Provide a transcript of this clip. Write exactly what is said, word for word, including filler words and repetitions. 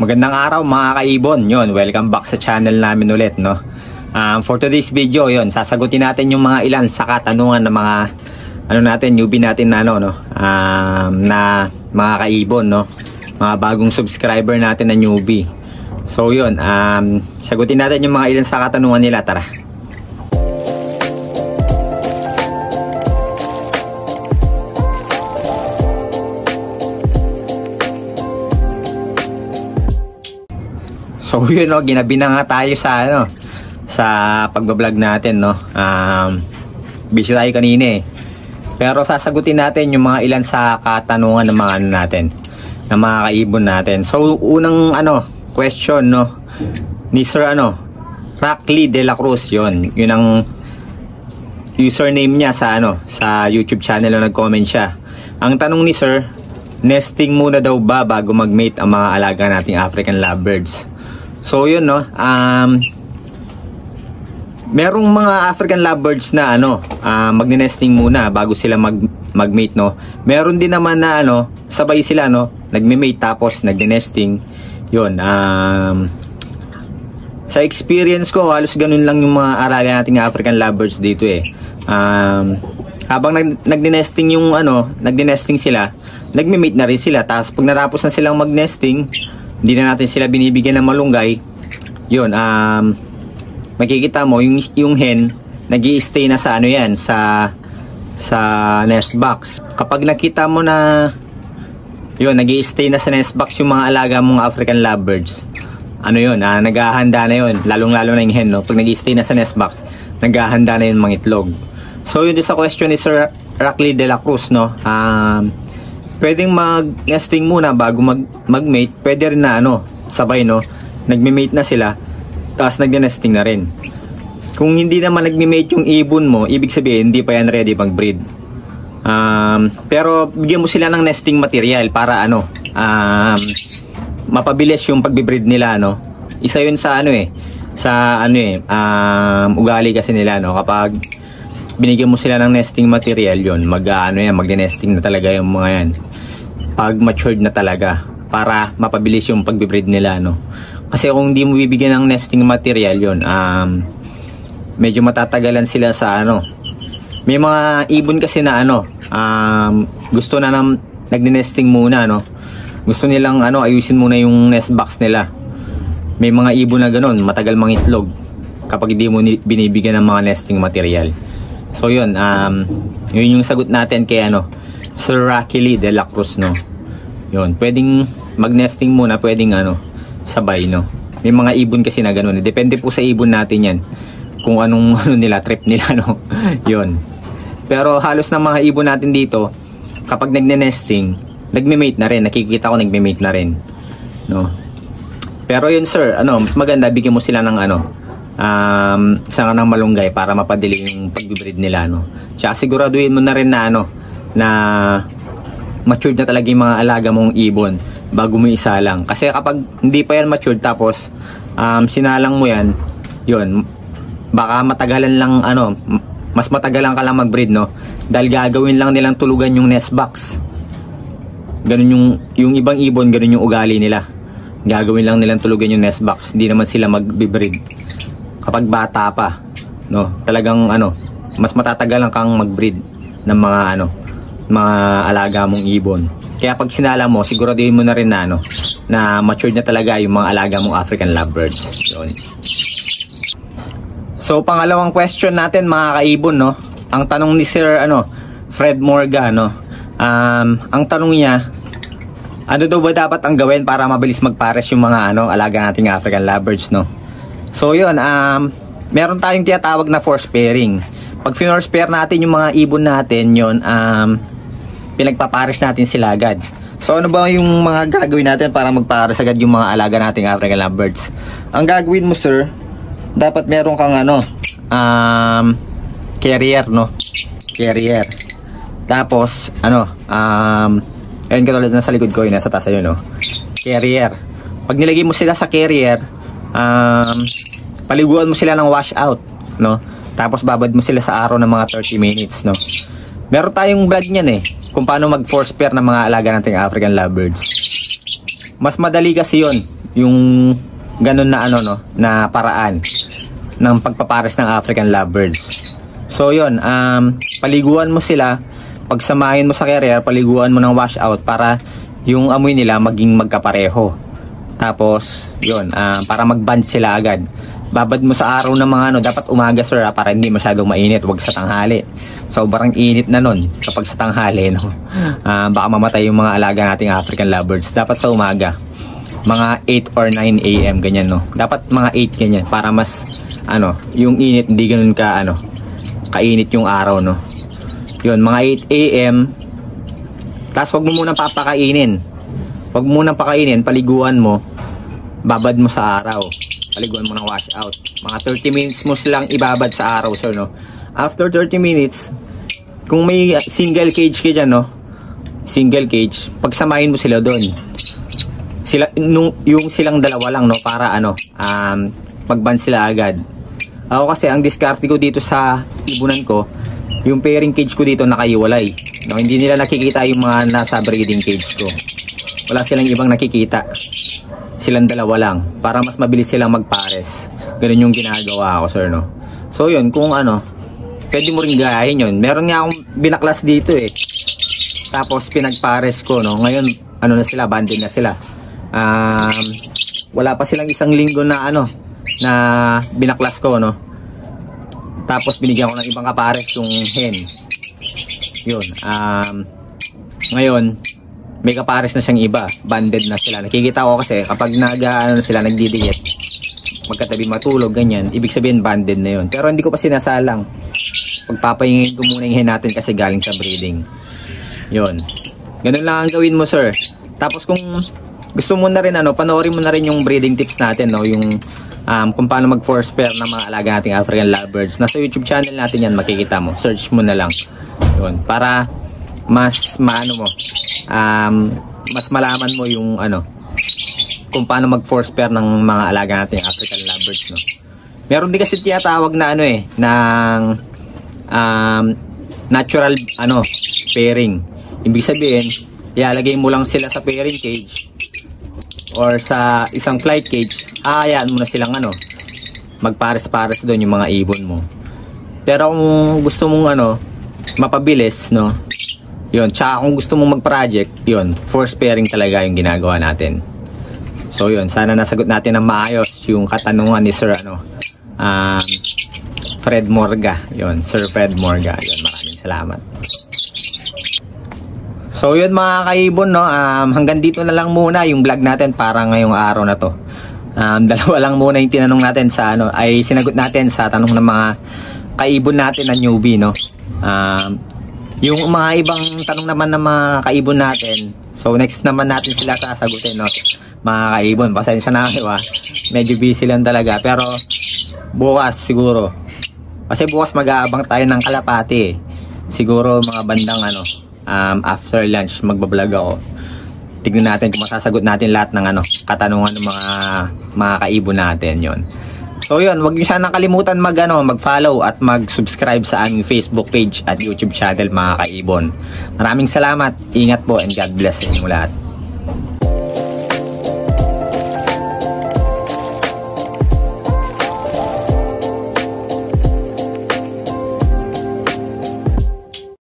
Magandang araw mga kaibon. Yun, welcome back sa channel namin ulit, no. Um, for today's video, yun, sasagutin natin yung mga ilan sa katanungan ng mga ano natin, newbie natin na ano, no. Um, na mga kaibon, no. Mga bagong subscriber natin na newbie. So yun, um, sagutin natin yung mga ilan sa katanungan nila, tara. So yun, no, ginabi na nga tayo sa ano, sa pagbablog natin, no. Um, busy tayo kanina eh. Pero sasagutin natin yung mga ilan sa katanungan ng mga ano natin, ng mga kaibon natin. So unang ano, question, no, ni Sir ano, Rackley de la Cruz, yun. Yun ang username niya sa ano, sa YouTube channel na nag-comment siya. Ang tanong ni Sir, nesting muna daw ba bago mag-mate ang mga alaga nating African lovebirds? So yun, no, um, merong mga African lovebirds na ano, uh, magne-nesting muna bago sila mag mag-mate, no. Meron din naman na ano, sabay sila, no, nagme-mate tapos nagne-nesting. Yun, um, sa experience ko, halos ganun lang yung mga alaga nating African lovebirds dito eh. Um, habang nag nagne-nesting yung ano, nagne-nesting sila, nagme-mate na rin sila. Tapos pag natapos na silang mag-nesting, hindi na natin sila binibigyan ng malunggay. Yun, um, makikita mo yung, yung hen nag-i-stay na sa ano yan, sa sa nest box. Kapag nakita mo na yun, nag-i-stay na sa nest box yung mga alaga mong African lovebirds, ano yun, ah, naghahanda na yun, lalong lalo na yung hen, no? Pag nag-i-stay na sa nest box, naghahanda na yung mga itlog. So yun din sa question ni Sir Rackley de la Cruz, no. um, pwedeng mag-nesting muna bago mag mag-mate. Pwede rin na ano, sabay, no, nagme-mate na sila tapos nag-nesting na rin. Kung hindi naman nagme-mate yung ibon mo, ibig sabihin hindi pa yan ready mag-breed. Um, pero bigyan mo sila ng nesting material para ano, um, mapabilis yung pagbe-breed nila, no. Isa yun sa ano eh, sa ano eh, um, ugali kasi nila, no. Kapag binigyan mo sila ng nesting material, yun, mag-ano yan, mag-nesting na talaga yung mga yan pag matured na talaga, para mapabilis yung pagbe-breed nila, no. Kasi kung hindi mo bibigyan ng nesting material, yun, um, medyo matatagalan sila sa ano. May mga ibon kasi na ano, um, gusto na nang nagne-nesting muna, no. Gusto nilang ano, ayusin muna yung nest box nila. May mga ibon na ganun, matagal mangitlog kapag hindi mo binibigyan ng mga nesting material. So yun, um, yun yung sagot natin kay ano, Sir Rackley de la Cruz, no. Yun, pwedeng mag-nesting muna, pwedeng ano, sabay, no. May mga ibon kasi na ganun. Depende po sa ibon natin yan, kung anong ano nila, trip nila, no. Yun. Pero halos ng mga ibon natin dito, kapag nagne-nesting, nagme-mate na rin. Nakikita ko nagme-mate na rin, no. Pero yun, sir, ano, mas maganda bigyan mo sila ng ano, um, isang ng malunggay para mapadali yung pag-breed nila, no. Tsaka siguraduhin mo na rin na ano, na matured na talaga yung mga alaga mong ibon bago mo isalang. Kasi kapag hindi pa yan matured tapos um, sinalang mo yan, yun, baka matagalan lang ano, mas matagalan ka lang mag-breed, no. Dahil gagawin lang nilang tulugan yung nest box. Ganun yung, yung ibang ibon, ganun yung ugali nila. Gagawin lang nilang tulugan yung nest box. Hindi naman sila mag-breed kapag bata pa, no. Talagang ano, mas matatagalan kang mag-breed ng mga ano, mga alaga mong ibon. Kaya pag sinala mo, siguraduhin mo na rin na ano, na matured na talaga yung mga alaga mong African lovebirds. Yun. So pangalawang question natin mga kaibon, no. Ang tanong ni Sir ano, Fred Morgan, no. Um, ang tanong niya, ano daw ba dapat ang gawin para mabilis magpares yung mga ano, alaga nating African lovebirds, no. So yun, um, meron tayong tinatawag na force pairing. Pag force pair natin yung mga ibon natin, yun, um, pinagpapares natin sila agad. So ano ba yung mga gagawin natin para magpares agad yung mga alaga nating African lovebirds? Ang gagawin mo, sir, dapat meron kang ano, um, carrier, no, carrier. Tapos ano, um, ayun, katulad na sa likod ko, yun, nasa taas yun, no, carrier. Pag nilagay mo sila sa carrier, um, paliguan mo sila ng wash out, no. Tapos babad mo sila sa araw ng mga thirty minutes, no. Meron tayong vlog niyan eh, kung paano mag force pair ng mga alaga nating African lovebirds. Mas madali kasi yun yung ganun na ano no, na paraan ng pagpapares ng African lovebirds. So yun, um, paliguan mo sila, pagsamahin mo sa carrier, paliguan mo ng washout para yung amoy nila maging magkapareho. Tapos yun, um, para mag-band sila agad. Babad mo sa araw ng mga ano, dapat umaga sir ha, para hindi masyadong mainit, wag sa tanghali. Sobrang init na nun kapag sa tanghali no. Uh, baka mamatay yung mga alaga nating African lovebirds. Dapat sa umaga, mga eight or nine A M ganyan no. Dapat mga eight ganyan para mas ano, yung init hindi ganoon ka ano, kainit yung araw no. Yun, mga eight A M. Tapos wag mo munang papakainin. Wag mo munang pakainin, paliguan mo. Babad mo sa araw. Paliguan mo ng washout. Mga thirty minutes mo silang ibabad sa araw sir no. After thirty minutes, kung may single cage ka dyan, no? Single cage, pagsamahin mo sila doon. Sila, nung, yung silang dalawa lang, no? Para ano, um, magban sila agad. Ako kasi, ang diskarte ko dito sa ibunan ko, yung pairing cage ko dito nakaiwalay. No? Hindi nila nakikita yung mga nasa breeding cage ko. Wala silang ibang nakikita. Silang dalawa lang. Para mas mabilis silang magpares. Ganun yung ginagawa ko, sir, no? So, yun, kung ano, pwede mo rin gayahin yun. Meron nga akong binaklas dito eh. Tapos pinagpares ko no. Ngayon ano na sila, banding na sila. Um, wala pa silang isang linggo na ano na binaklas ko no. Tapos binigyan ko ng ibang kapares yung hen. Yun. Um, ngayon may kapares na siyang iba. Banded na sila. Nakikita ko kasi kapag nag ano sila nagdidiyet, magkatabi matulog ganyan, ibig sabihin banded na yun. Pero hindi ko pa sinasalang. Pagpapahingin ko muna yung hen natin kasi galing sa breeding. Yun. Ganun lang ang gawin mo sir. Tapos kung gusto mo na rin ano, panoorin mo na rin yung breeding tips natin no, yung um, kung paano mag force pair ng mga alaga nating African lovebirds. Nasa YouTube channel natin yan, makikita mo. Search mo na lang. Yun. Para mas maano mo, um, mas malaman mo yung ano, kung paano mag force pair ng mga alaga nating African lovebirds no. Meron din kasi tinatawag na ano eh, ng um, natural ano, pairing. Ibig sabihin, ilalagay mo lang sila sa pairing cage or sa isang flight cage, aayaan mo na silang ano, magpares-pares doon yung mga ibon mo. Pero kung gusto mong ano, mapabilis, no? Yun, tsaka kung gusto mong mag-project, yun, force pairing talaga yung ginagawa natin. So yun, sana nasagot natin ng maayos yung katanungan ni Sir ano, um, Fred Morga. Yun, Sir Fred Morga. Yun, maraming salamat. So yun mga kaibon no, um, hanggang dito na lang muna yung vlog natin para ngayong araw na to. Um, dalawa lang muna yung tinanong natin sa ano, ay sinagot natin sa tanong ng mga kaibon natin na newbie no. Um, yung mga ibang tanong naman ng mga kaibon natin, so next naman natin sila sasagutin no. Mga kaibon, pasensya na kayo ha. Medyo busy lang talaga pero bukas siguro. Kasi bukas mag-aabang tayo ng kalapati eh. Siguro mga bandang ano, um, after lunch magbablog ako. Tignan natin kung masasagot natin lahat ng ano, katanungan ng mga mga kaibon natin yon. So yun, wag niyo sana kalimutan mag ano, mag-follow at mag-subscribe sa aming Facebook page at YouTube channel mga kaibon. Maraming salamat, ingat po and God bless sa inyo lahat.